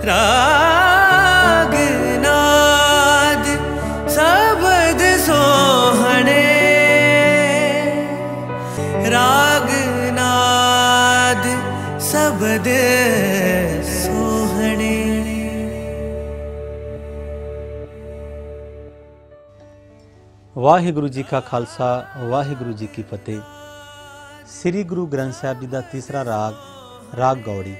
राग नाद सबद सोहणे, राग नाद सबद सोहणे। वाहिगुरु जी का खालसा, वाहिगुरु जी की फतेह। श्री गुरु ग्रंथ साहिब जी का तीसरा राग राग गौड़ी।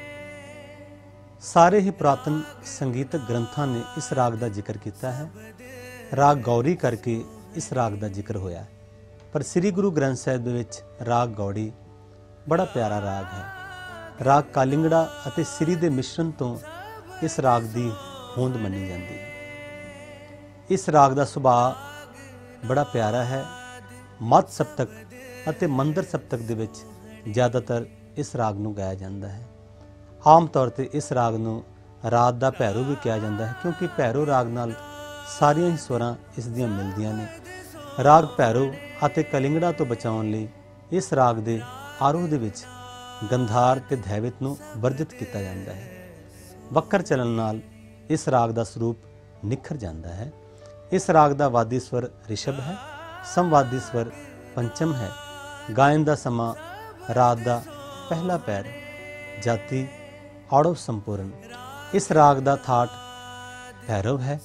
सारे ही पुरातन संगीतक ग्रंथां ने इस राग का जिक्र किया है। राग गौरी करके इस राग का जिक्र होया, पर श्री गुरु ग्रंथ साहिब दे विच राग गौड़ी बड़ा प्यारा राग है। राग कालिंगड़ा अते श्री दे मिश्रण तो इस राग की होंद मनी जाती है। इस राग का सुभाव बड़ा प्यारा है। मत सप्तक अते मंदर सप्तक दे विच ज़्यादातर इस राग नूं गाया जाता है। आम तौर पर इस राग नूं रात का भैरो भी कहा जाता है, क्योंकि भैरो राग नाल सारियां ही स्वरां इस दियां मिलदियां ने। राग भैरो अते कलिंगड़ा तो बचाउण लई इस राग दे आरोह दे विच गंधार ते धैवित नूं वर्जित किया जाता है। वक्कर चलन नाल इस राग का स्वरूप निखर जाता है। इस राग का वादी स्वर ऋषभ है, समवादी स्वर पंचम है। गायन का समा रात का पहला पैर, जाति आड़व संपूर्ण। इस राग का थाट भैरव है।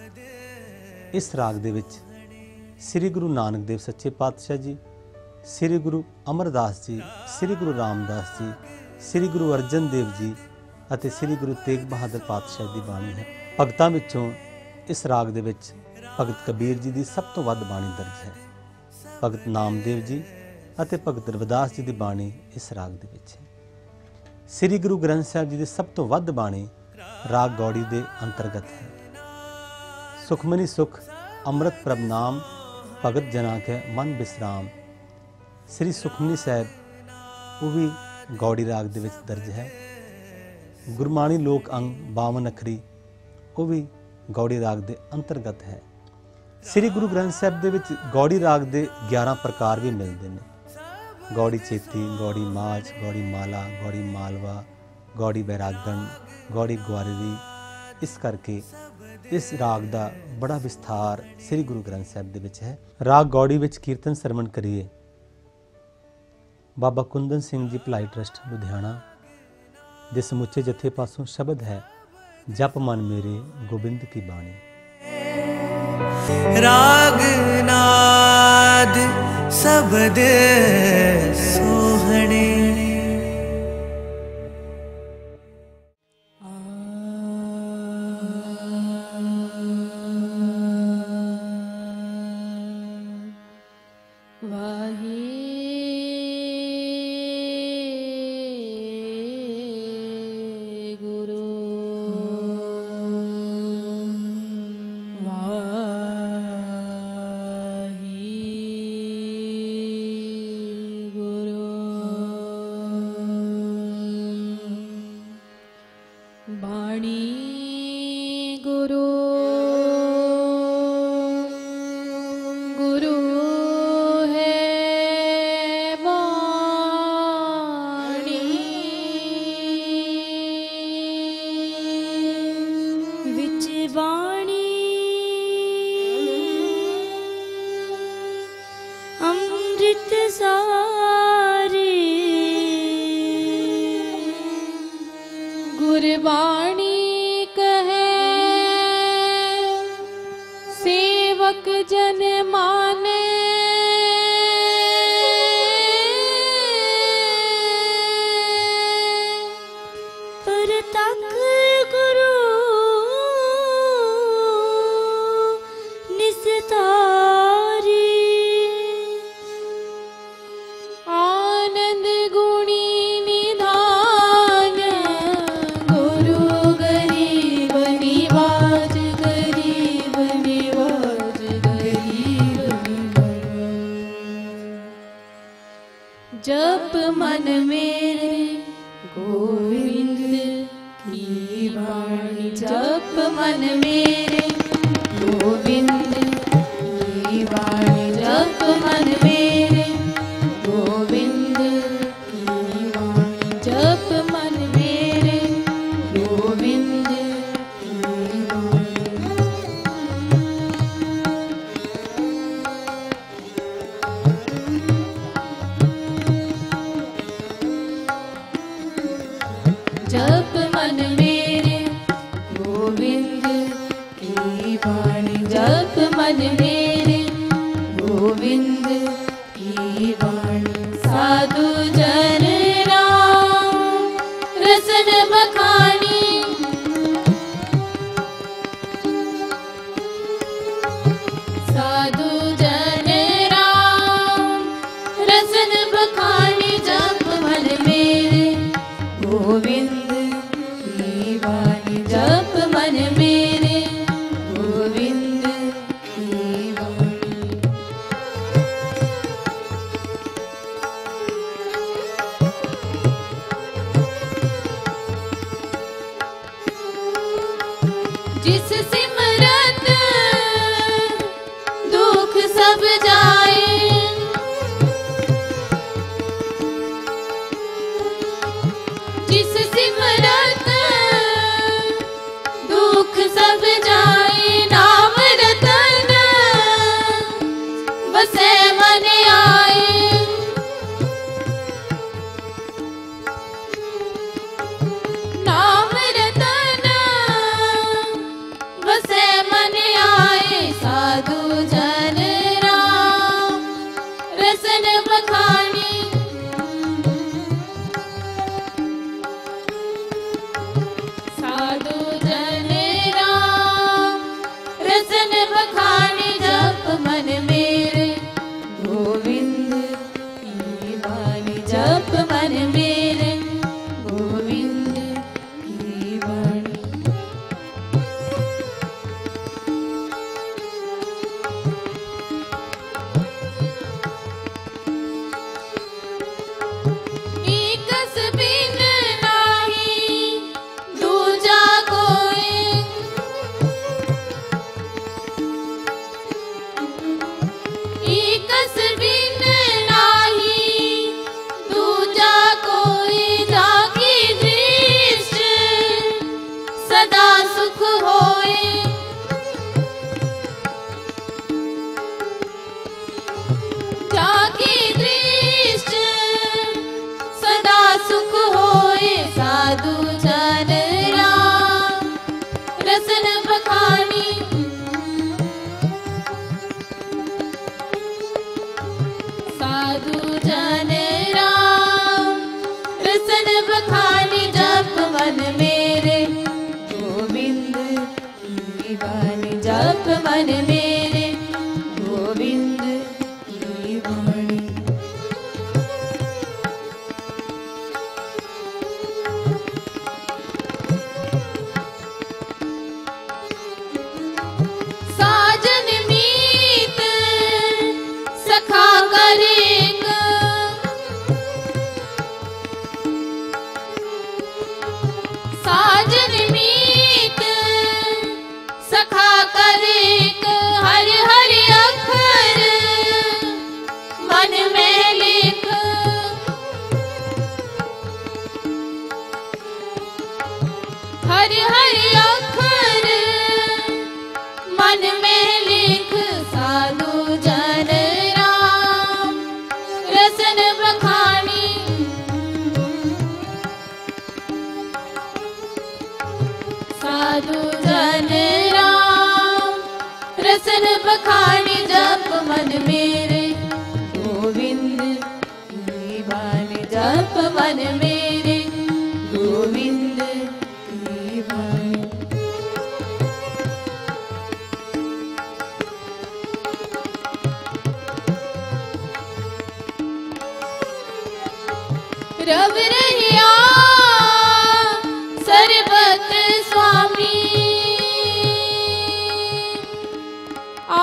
इस राग दे विच श्री गुरु नानक देव सच्चे पातशाह जी, श्री गुरु अमरदास जी, श्री गुरु रामदास जी, श्री गुरु अर्जन देव जी अते श्री गुरु तेग बहादुर पातशाह की बाणी है। भगतां विचों इस राग दे विच भगत कबीर जी की सब तो वध बाणी दर्ज है। भगत नामदेव जी अते भगत रविदास जी की बाणी इस राग दे विच है। श्री गुरु ग्रंथ साहिब जी की सब तो वध बाणी राग गौड़ी के अंतर्गत है। सुखमनी सुख अमृत प्रभ नाम, भगत जना के मन विश्राम। श्री सुखमनी साहिब वो भी गौड़ी राग दे विच दर्ज है। गुरबाणी लोक अंग 52 अखरी वो भी गौड़ी राग के अंतर्गत है। श्री गुरु ग्रंथ साहिब दे विच गौड़ी राग के 11 प्रकार भी मिलते हैं। गौड़ी चेती, गौड़ी माच, गौड़ी माला, गौड़ी मालवा, गौड़ी बैरागण, गौड़ी ग्वारिरी। इस करके इस राग का बड़ा विस्तार श्री गुरु ग्रंथ साहिब दे विच है। राग गौड़ी विच कीर्तन सरवण करिए। बाबा कुंदन सिंह जी भलाई ट्रस्ट लुधियाना दे समुचे जथे पासों शब्द है, जप मन मेरे गोबिंद की बाणी। राग नाद सबद सोहणे। गुरबाणी कहे सेवक जन माने, पर तक गुरु निस्तारी। आनंद गुणी निधान गुरु गरीब निवाज, गरीब निवाज, गरीब निवाज। जप मन मेरे गोविंद की वाणी, जप मन मेरे गोविंद की वाणी, जप मन मेरे गोविंद की वाणी, जप मन मेरे गोविंद जप मन मेरे गोविंद की वाणी जप मन मेरे गोविंद की वाणी साधु जन राम रसन बखानी साधु जन राम रसन बखानी जप मन मेरे गोविंद की वाणी जप मन मेरे गोविंद की वाणी जिस सिमरत दुख सब जाए जिस सिमरत दुख सब जाए नाम रतन बसे मन आए नाम रतन बसे मन आए साधु जन राम रसन बखानी साधु जन राम रसन बखानी जप मन मेरे गोविंद की वाणी जप मन मेरे गोविंद की वाणी एकस बिन नाही दूजा कोई एकस बिन नाही दूजा कोई जाकी दृष्टि सदा सुख होए जाकी दृष्टि सदा सुख होए साधु जन राम रसन बखानी साधु जन राम रसन बखानी जप मन मेरे गोविंद की वाणी जप मन मेरे गोविंद की वाणी साजन मीत सखा करेक साजन मीत सखा करेक हर हर अक्षर मन में लिख हर हर अक्षर मन में लिख साधु जन राम रसन बखानी साधु जन राम रसन बखानी जप मन मेरे गोविंद की वाणी जप मन मेरे गोविंद की वाणी रव रहिया सरबत स्वामी आ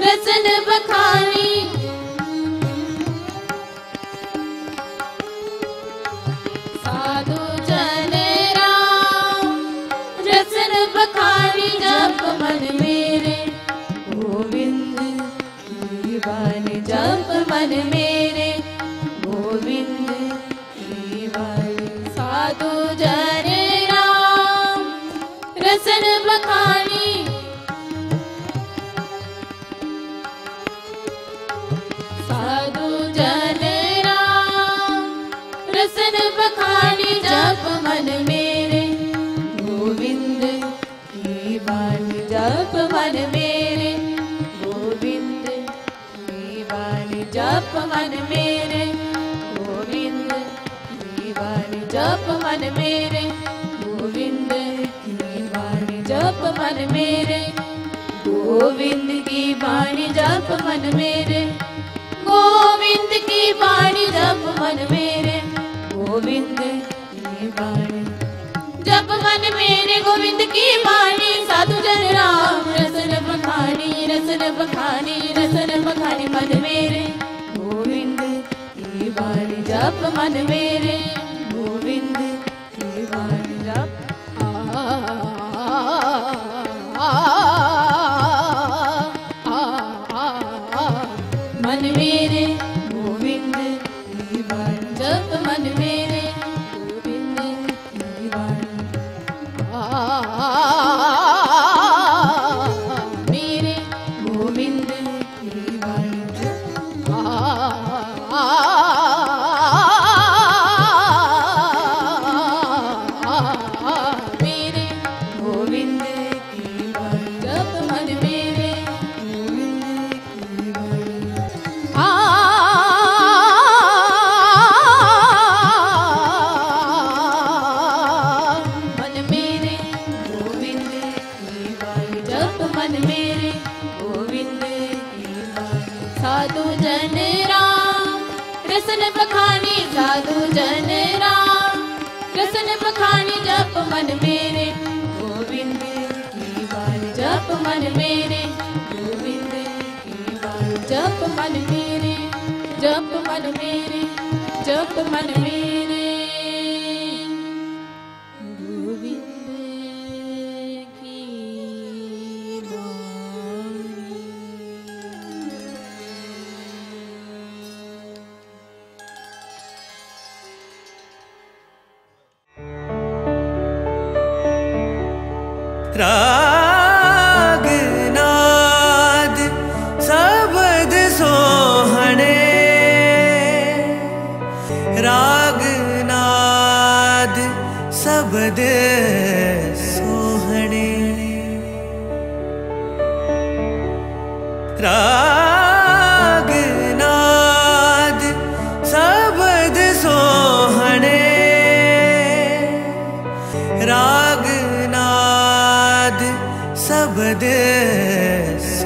रसन बखानी साधु जन राम रसन बखानी जप मन मेरे गोविंद की वाणी जप मन मेरे गोविंद की वाणी साधु जन राम रसन बखानी साधु जन राम रसन बखानी जप मन मेरे गोविंद की वाणी जप मन मेरे गोविंद की वाणी जप मन मेरे गोविंद की वाणी जप मन मेरे गोविंद की वाणी जप मन मेरे गोविंद की वाणी जप मन मेरे गोविंद की वाणी जप मन मेरे गोविंद की वाणी जप मन मेरे गोविंद की वाणी साधु जन राम रसन बखानी रसन बखानी मन मेरे गोविंद की वाणी जप मन मेरे गोविंद की वाणी जप मन मेरे गोविंद की वाणी जप मन मेरे गोविंद की वाणी मेरे गोविंद की वाणी मेरे गोविंद की वाणी जप मन मेरे गोविंद की वाणी मन मेरे गोविंद की वाणी जप मन मेरे गोविंद की वाणी साधु जन राम रसन बखानी साधु जन राम रसन बखानी जप मन मेरे गोविंद की वाणी जप मन मेरे गोविंद की वाणी जप मन मेरे जप मन मेरे जप मन मेरे गोविंद की वाणी राग नाद शब्द सोहणे राग नाद शब्द सोहणे राग नाद शब्द सोहणे राग नाद शब्द